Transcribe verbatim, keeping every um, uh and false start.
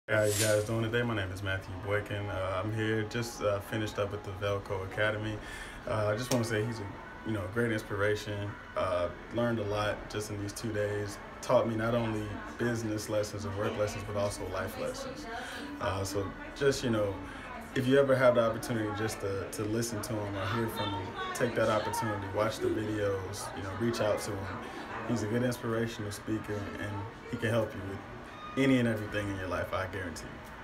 How you guys doing today? My name is Matthew Boykin. Uh, I'm here, just uh, finished up with the Velko Academy. Uh, I just want to say he's a you know great inspiration. Uh, learned a lot just in these two days. Taught me not only business lessons and work lessons, but also life lessons. Uh, so just you know, if you ever have the opportunity just to, to listen to him or hear from him, take that opportunity, watch the videos, you know, reach out to him. He's a good inspirational speaker, and he can help you with any and everything in your life, I guarantee you.